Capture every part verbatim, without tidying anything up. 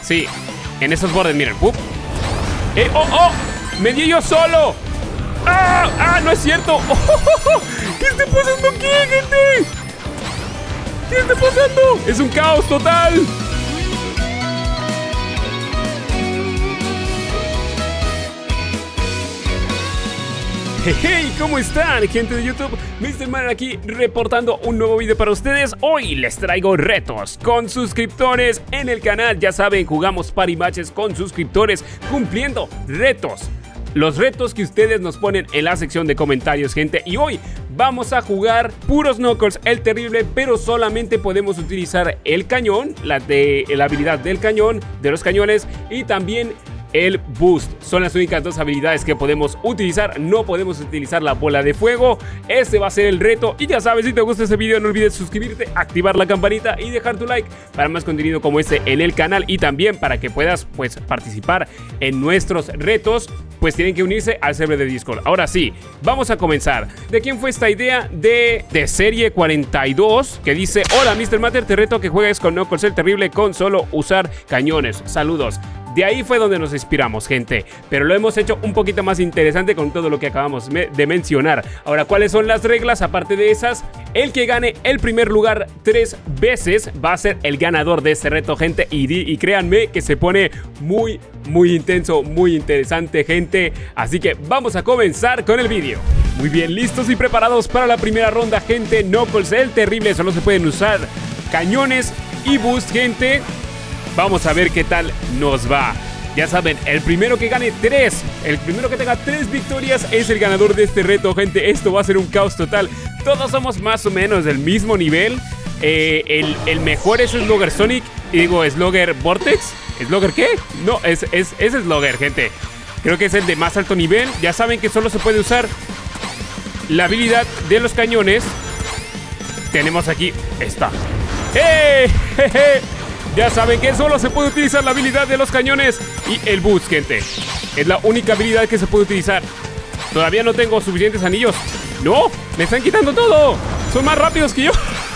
Sí, en esos bordes, miren. ¡Uh! ¡Eh! ¡Oh, oh! ¡Me di yo solo! ¡Ah! ¡Ah! ¡No es cierto! ¡Oh, oh, oh! ¿Qué está pasando aquí, gente? ¿Qué está pasando? ¡Es un caos total! Hey, ¿cómo están, gente de YouTube? mister Mario aquí reportando un nuevo video para ustedes. Hoy les traigo retos con suscriptores en el canal. Ya saben, jugamos party matches con suscriptores cumpliendo retos. Los retos que ustedes nos ponen en la sección de comentarios, gente. Y hoy vamos a jugar puros Knuckles, el terrible, pero solamente podemos utilizar el cañón, la, de, la habilidad del cañón, de los cañones, y también el boost. Son las únicas dos habilidades que podemos utilizar. No podemos utilizar la bola de fuego. Este va a ser el reto. Y ya sabes, si te gusta este video, no olvides suscribirte, activar la campanita y dejar tu like para más contenido como este en el canal. Y también para que puedas, pues, participar en nuestros retos, pues tienen que unirse al server de Discord. Ahora sí, vamos a comenzar. ¿De quién fue esta idea? De, de serie cuarenta y dos, que dice: hola, mister Matter, te reto a que juegues con Knuckles el terrible con solo usar cañones. Saludos. De ahí fue donde nos inspiramos, gente, pero lo hemos hecho un poquito más interesante con todo lo que acabamos de mencionar. Ahora, ¿cuáles son las reglas? Aparte de esas, el que gane el primer lugar tres veces va a ser el ganador de este reto, gente. Y, y créanme que se pone muy, muy intenso, muy interesante, gente. Así que vamos a comenzar con el vídeo. Muy bien, listos y preparados para la primera ronda, gente. Knuckles el terrible, solo se pueden usar cañones y boost, gente. Vamos a ver qué tal nos va. Ya saben, el primero que gane tres, el primero que tenga tres victorias es el ganador de este reto, gente. Esto va a ser un caos total. Todos somos más o menos del mismo nivel. Eh, el, el mejor es Slugger Sonic. Y digo, Slugger Vortex. ¿Slugger qué? No, es, es, es Slugger, gente. Creo que es el de más alto nivel. Ya saben que solo se puede usar la habilidad de los cañones. Tenemos aquí esta. ¡Eh! ¡Jeje! Ya saben que solo se puede utilizar la habilidad de los cañones y el boost, gente. Es la única habilidad que se puede utilizar. Todavía no tengo suficientes anillos. ¡No! ¡Me están quitando todo! ¡Son más rápidos que yo!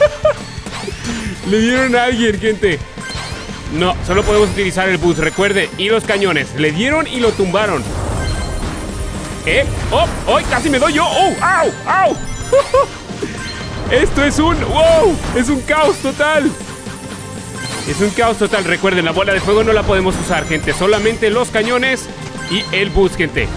Le dieron a alguien, gente. No, solo podemos utilizar el boost, recuerde. Y los cañones. Le dieron y lo tumbaron. ¿Eh? ¡Oh! ¡Oh! ¡Casi me doy yo! ¡Oh! ¡Au! ¡Au! Esto es un... ¡wow! Es un caos total. Es un caos total. Recuerden, la bola de fuego no la podemos usar, gente. Solamente los cañones y el boost, gente.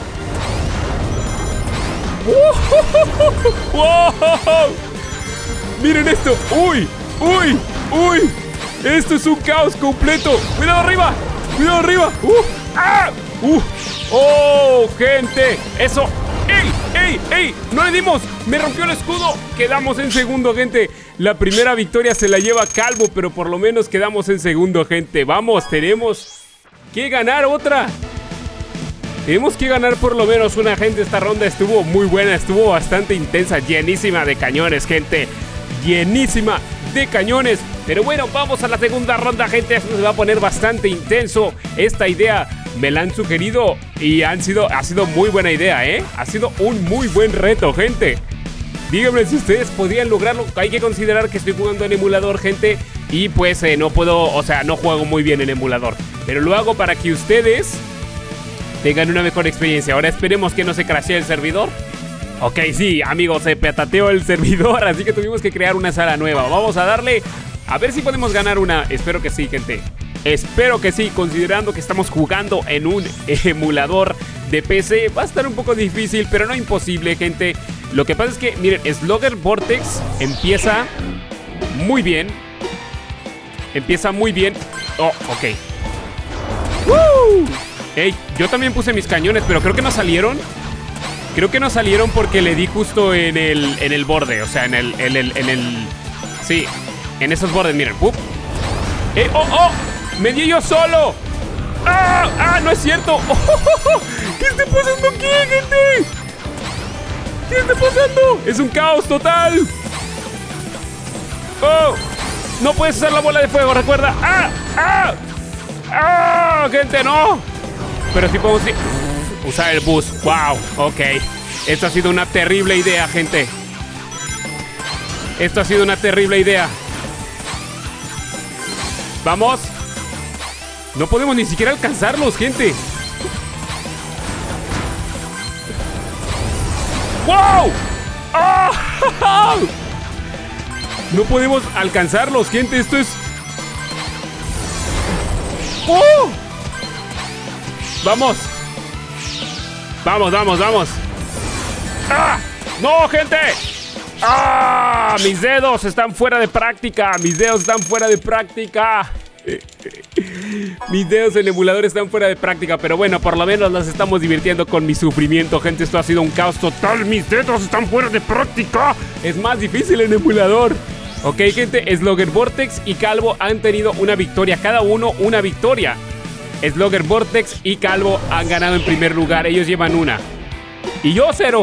¡Wow! Miren esto. ¡Uy! ¡Uy! ¡Uy! Esto es un caos completo. ¡Cuidado arriba! ¡Cuidado arriba! ¡Uh! ¡Ah! ¡Uh! ¡Oh, gente! ¡Eso! ¡Ey! ¡Ey! ¡Ey! ¡No le dimos! ¡Me rompió el escudo! Quedamos en segundo, gente. La primera victoria se la lleva Calvo, pero por lo menos quedamos en segundo, gente. Vamos, tenemos que ganar otra. Tenemos que ganar por lo menos una, gente. Esta ronda estuvo muy buena, estuvo bastante intensa, llenísima de cañones, gente. Llenísima de cañones. Pero bueno, vamos a la segunda ronda, gente. Esto se va a poner bastante intenso. Esta idea me la han sugerido y han sido, ha sido muy buena idea, ¿eh? Ha sido un muy buen reto, gente. Díganme si ustedes podrían lograrlo. Hay que considerar que estoy jugando en emulador, gente. Y pues eh, no puedo, o sea, no juego muy bien en emulador. Pero lo hago para que ustedes tengan una mejor experiencia. Ahora esperemos que no se crashee el servidor. Ok, sí, amigos, se petateó el servidor. Así que tuvimos que crear una sala nueva. Vamos a darle, a ver si podemos ganar una. Espero que sí, gente. Espero que sí, considerando que estamos jugando en un emulador de P C. Va a estar un poco difícil, pero no imposible, gente. Lo que pasa es que, miren, Slugger Vortex empieza muy bien. Empieza muy bien. Oh, ok. ¡Woo! Ey, yo también puse mis cañones, pero creo que no salieron. Creo que no salieron porque le di justo en el, en el borde. O sea, en el, en el, en el... Sí, en esos bordes, miren. ¡Uh! ¡Eh! ¡Oh, oh! ¡Me di yo solo! ¡Ah! ¡Ah! ¡No es cierto! ¡Oh, oh, oh! ¿Qué está pasando aquí, gente? ¿Qué está pasando? Es un caos total. ¡Oh! No puedes usar la bola de fuego, recuerda. ¡Ah! ¡Ah! ¡Ah! Gente, no. Pero sí podemos usar el boost. ¡Wow! Ok. Esto ha sido una terrible idea, gente. Esto ha sido una terrible idea. Vamos. No podemos ni siquiera alcanzarlos, gente. ¡Wow! ¡Oh! No podemos alcanzarlos, gente. Esto es... ¡Oh! ¡Vamos! ¡Vamos, vamos, vamos! ¡Ah! ¡No, gente! ¡Ah! Mis dedos están fuera de práctica. Mis dedos están fuera de práctica. Mis dedos en emulador están fuera de práctica. Pero bueno, por lo menos nos estamos divirtiendo con mi sufrimiento, gente. Esto ha sido un caos total. Mis dedos están fuera de práctica. Es más difícil en emulador. Ok, gente, Slugger Vortex y Calvo han tenido una victoria. Cada uno una victoria. Slugger Vortex y Calvo han ganado en primer lugar. Ellos llevan una. Y yo cero.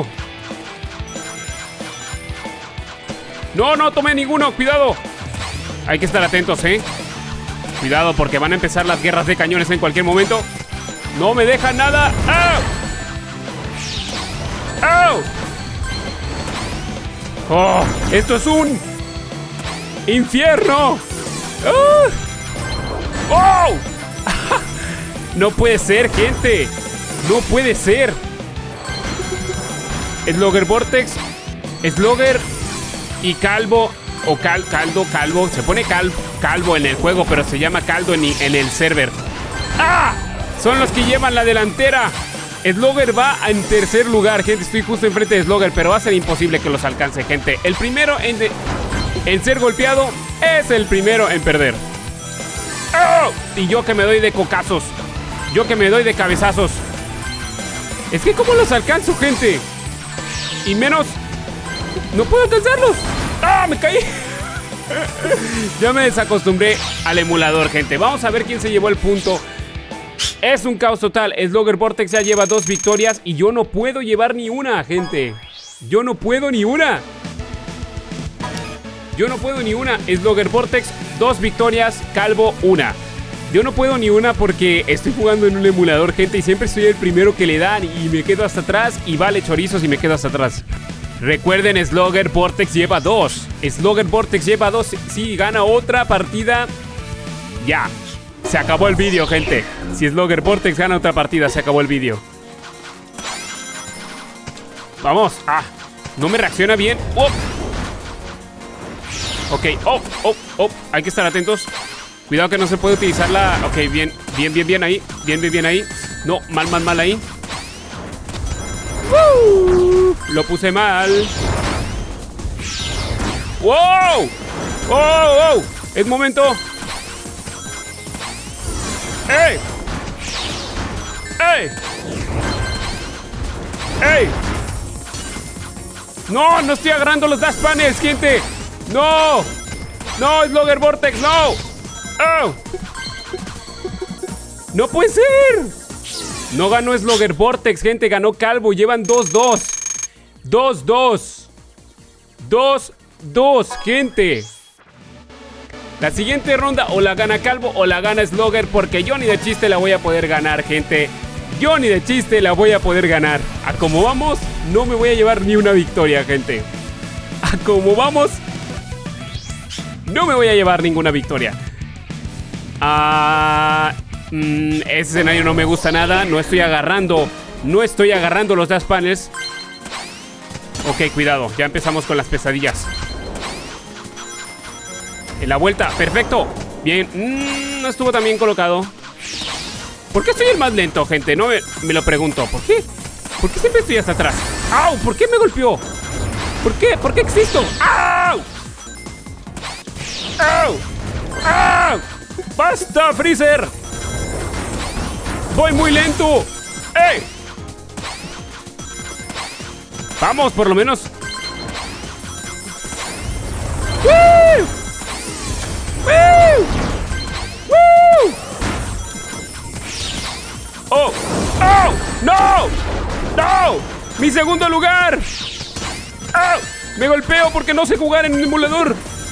No, no tomé ninguno. Cuidado. Hay que estar atentos, ¿eh? Cuidado porque van a empezar las guerras de cañones en cualquier momento. No me dejan nada. ¡Au! ¡Au! ¡Oh! ¡Esto es un infierno! ¡Oh! ¡Oh! No puede ser, gente. No puede ser. Slugger Vortex, Slugger y Calvo. O cal, caldo, calvo. Se pone cal, calvo en el juego, pero se llama caldo en, en el server. ¡Ah! Son los que llevan la delantera. Slugger va en tercer lugar, gente. Estoy justo enfrente de Slugger, pero va a ser imposible que los alcance, gente. El primero en, de, en ser golpeado es el primero en perder. ¡Oh! Y yo que me doy de cocazos. Yo que me doy de cabezazos. Es que ¿cómo los alcanzo, gente? Y menos... no puedo alcanzarlos. ¡Ah! ¡Me caí! Ya me desacostumbré al emulador, gente. Vamos a ver quién se llevó el punto. Es un caos total. Slugger Vortex ya lleva dos victorias y yo no puedo llevar ni una, gente. Yo no puedo ni una. Yo no puedo ni una. Slugger Vortex, dos victorias. Calvo, una. Yo no puedo ni una porque estoy jugando en un emulador, gente, y siempre soy el primero que le dan y me quedo hasta atrás y vale chorizos y me quedo hasta atrás. Recuerden, Slugger Vortex lleva dos. Slugger Vortex lleva dos. Si gana otra partida, ya. Se acabó el vídeo, gente. Si Slugger Vortex gana otra partida, se acabó el vídeo. Vamos. Ah, no me reacciona bien. Oh. Ok, oh, oh, oh. Hay que estar atentos. Cuidado que no se puede utilizar la... Ok, bien, bien, bien, bien ahí. Bien, bien, bien ahí. No, mal, mal, mal ahí. ¡Woo! Lo puse mal. ¡Wow! ¡Wow! ¡Wow! Es momento. ¡Ey! ¡Ey! ¡Ey! ¡No! ¡No estoy agarrando los dash panels, gente! ¡No! ¡No! ¡Slugger Vortex! ¡No! ¡Oh! ¡No puede ser! No ganó Slugger Vortex, gente. Ganó Calvo. Llevan dos dos. dos dos. dos dos, gente. La siguiente ronda o la gana Calvo o la gana Slugger, porque yo ni de chiste la voy a poder ganar, gente. Yo ni de chiste la voy a poder ganar. A como vamos, no me voy a llevar ni una victoria, gente. A como vamos, no me voy a llevar ninguna victoria. Ah... Mm, ese escenario no me gusta nada. No estoy agarrando No estoy agarrando los dash panels. Ok, cuidado, ya empezamos con las pesadillas. En la vuelta, perfecto. Bien, mm, no estuvo tan bien colocado. ¿Por qué soy el más lento, gente? No me, me lo pregunto, ¿por qué? ¿Por qué siempre estoy hasta atrás? ¡Au! ¿Por qué me golpeó? ¿Por qué? ¿Por qué existo? ¡Au! ¡Au! ¡Au! ¡Basta, Freezer! ¡Voy muy lento! ¡Ey! Vamos, por lo menos. ¡Woo! ¡Woo! ¡Woo! ¡Oh! ¡Oh! ¡No! ¡No! ¡Mi segundo lugar! ¡Oh! ¡Me golpeo porque no sé jugar en el emulador!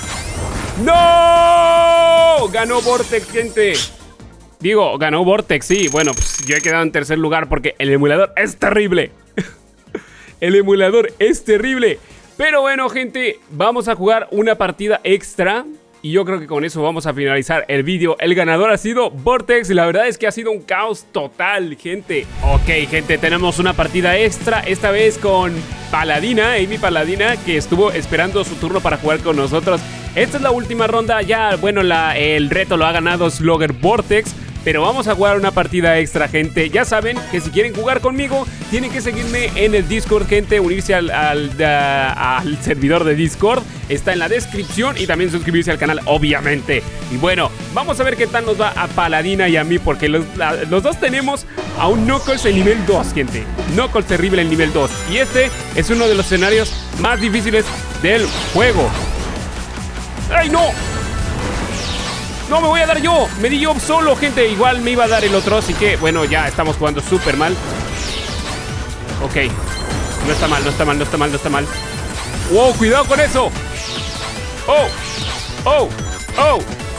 ¡No! Ganó Vortex, gente. Digo, ganó Vortex, sí. Bueno, pues yo he quedado en tercer lugar porque el emulador es terrible. El emulador es terrible. Pero bueno, gente, vamos a jugar una partida extra. Y yo creo que con eso vamos a finalizar el vídeo. El ganador ha sido Vortex. Y la verdad es que ha sido un caos total, gente. Ok, gente, tenemos una partida extra. Esta vez con Paladina, Amy Paladina, que estuvo esperando su turno para jugar con nosotros. Esta es la última ronda. Ya, bueno, la, el reto lo ha ganado Slugger Vortex. Pero vamos a jugar una partida extra, gente. Ya saben que si quieren jugar conmigo, tienen que seguirme en el Discord, gente. Unirse al, al, a, al servidor de Discord. Está en la descripción. Y también suscribirse al canal, obviamente. Y bueno, vamos a ver qué tal nos va a Paladina y a mí. Porque los, la, los dos tenemos a un Knuckles en nivel dos, gente. Knuckles terrible en nivel dos. Y este es uno de los escenarios más difíciles del juego. ¡Ay, no! No, me voy a dar yo. Me di yo solo, gente. Igual me iba a dar el otro. Así que, bueno, ya estamos jugando súper mal. Ok. No está mal, no está mal, no está mal, no está mal. ¡Wow! ¡Cuidado con eso! ¡Oh! ¡Oh! ¡Oh!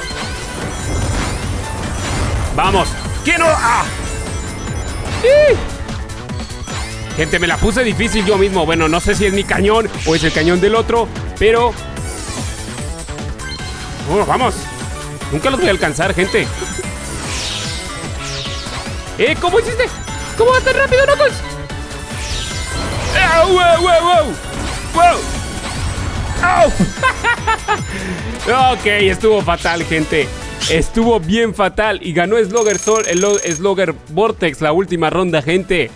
¡Vamos! ¿Qué no? ¡Ah! ¡Sí! Gente, me la puse difícil yo mismo. Bueno, no sé si es mi cañón o es el cañón del otro, pero... ¡Oh, vamos! Nunca los voy a alcanzar, gente. ¿Eh? ¿Cómo hiciste? ¿Cómo vas tan rápido, Knuckles? ¡Wow, wow, wow, wow! ¡Wow! Ok, estuvo fatal, gente. Estuvo bien fatal. Y ganó Slugger, Sol, el Slugger Vortex la última ronda, gente.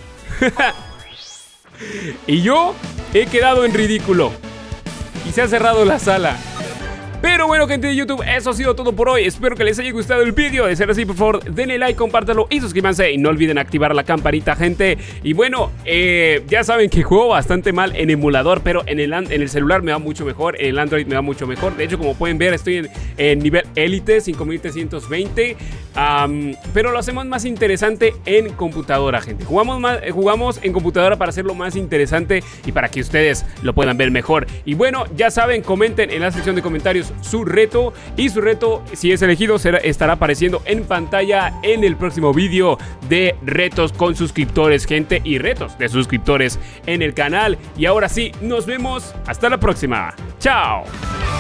Y yo he quedado en ridículo. Y se ha cerrado la sala. Pero bueno, gente de YouTube, eso ha sido todo por hoy. Espero que les haya gustado el vídeo. De ser así, por favor, denle like, compártanlo y suscríbanse. Y no olviden activar la campanita, gente. Y bueno, eh, ya saben que juego bastante mal en emulador, pero en el, en el celular me va mucho mejor. En el Android me va mucho mejor. De hecho, como pueden ver, estoy en, en nivel élite, cinco mil trescientos veinte. Um, pero lo hacemos más interesante en computadora, gente. Jugamos, más, jugamos en computadora para hacerlo más interesante y para que ustedes lo puedan ver mejor. Y bueno, ya saben, comenten en la sección de comentarios su reto, y su reto, si es elegido, será, estará apareciendo en pantalla en el próximo vídeo de retos con suscriptores, gente, y retos de suscriptores en el canal. Y ahora sí, nos vemos hasta la próxima. ¡Chao!